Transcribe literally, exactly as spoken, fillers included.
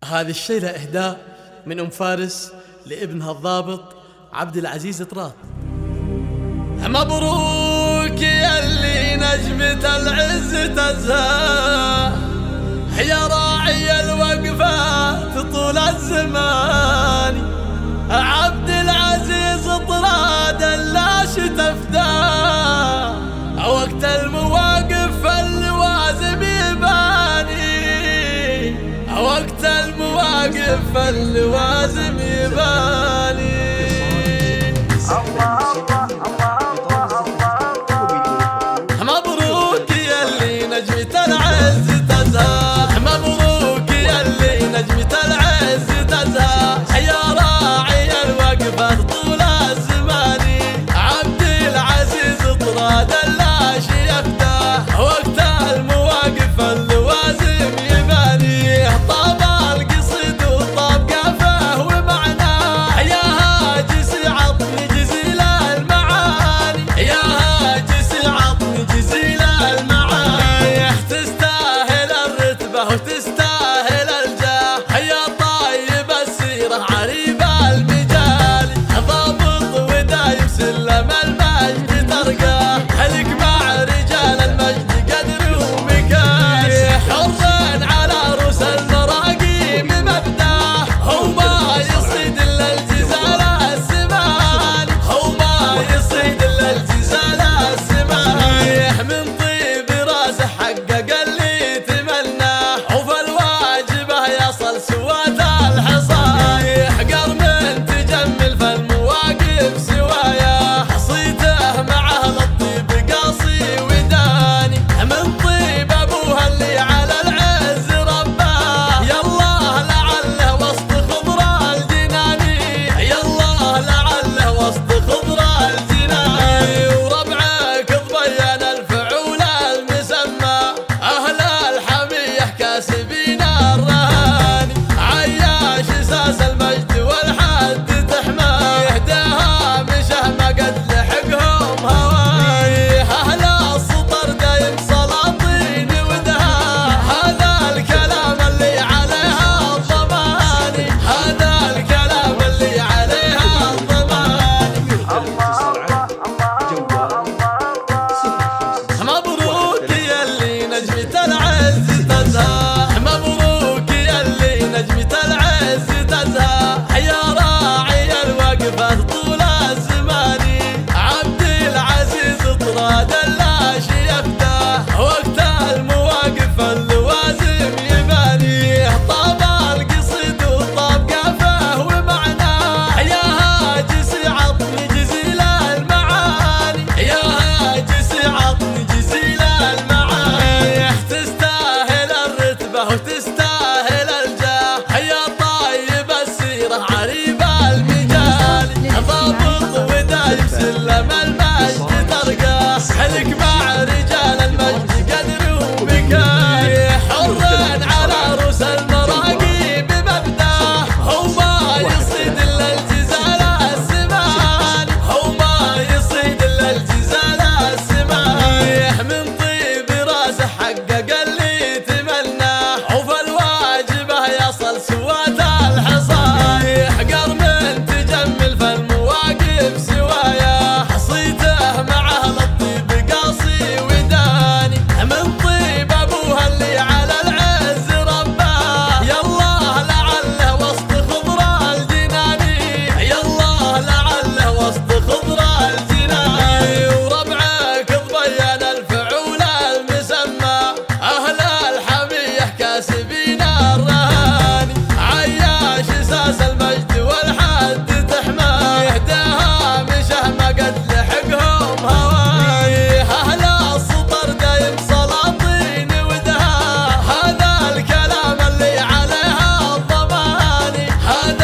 هذه الشيلة إهداء من أم فارس لابنها الضابط عبد العزيز طراط. مبروك يلي نجمة العز تزهى، يا راعي الوقفات طول الزمان، عبد العزيز طراط اللاش تفداه، وقت المواقف اللوازم يباني، وقت المواقف اللوازم يباني. مبروك يلي نجمة العز تزهى، مبروك يلي نجمة العز تزهى، يا راعي الوقفات طول الزمان، عبد العزيز طراط اللاش يفداه، وقت المواقف اللوازم يباني. طاب القصيد وطاب قافه ومعناه، يا هاجس عطني جزيل المعاني، يا هاجس عطني جزيل المعاني. تستاهل الرتبة وتستاهل الجاه، يا طيب السيرة عريب المجال، ضابط ودايم سلم المجد ترقاه، لك مع رجال المجد قدر ومكان، حرا على رؤوس المراقيم مبداه، هو ما يصيد الا الجزال السمان، هو ما يصيد الا الجزال السمان. من طيب راسه حقق اللي تمناه، وفي الواجبه يصل سواد الحصايح، قرن تجمل في المواقف سوايا، صيته معه للطيب قاصي وداني، من طيب ابوها اللي على العز رباه، يالله لعله وسط خضرة الجناني، يالله لعله وسط خضرة الجناني. وربعك تبين الفعول المسمى، اهل الحمية كاسبين الرهاني، عياش اساس المجد والحد تحماه، يهداها مشه ما قد لحقهم هواي، اهل السطر دايم سلاطين ودها، هذا الكلام اللي عليها الضماني، هذا الكلام اللي عليها الضماني. مبروك يلي نجمة العز تزهى، مبروك يلي نجمة العز تزهى، يا راعي الوقفات طول الزمان، عبد العزيز طراط اللاش يفداه، وقت المواقف اللوازم يباني. طاب القصيد وطاب قافه ومعناه، يا هاجس عطني جزيل المعاني، يا هاجس عطني جزيل المعاني. تستاهل الرتبة وتستاهل الجاه، يا طيب السيرة عريب المجال، ضابط ودايم سلم المجد ترقاه، لك مع رجال المجد قدر ومكان، حرا على رؤوس المراقيم مبداه، هو ما يصيد الا الجزال السمان، هو ما يصيد الا الجزال السمان. من طيب راسه حقق اللي تمناه، وفي الواجبه يصل سواد الحصايح، قرن تجمل في المواقف سوايا، صيته معه للطيب قاصي وداني، من طيب ابوها اللي على العز رباه، يالله لعله وسط خضرة الجناني، يالله لعله وسط خضرة الجناني. وربعك تبين الفعول المسمى، اهل الحمية كاسبين الرهاني، عياش اساس المجد والحد تحماه، يهداها مشه ما قد لحقهم هواي، اهل السطر دايم سلاطين ودها، هذا الكلام اللي عليها الضماني، هذا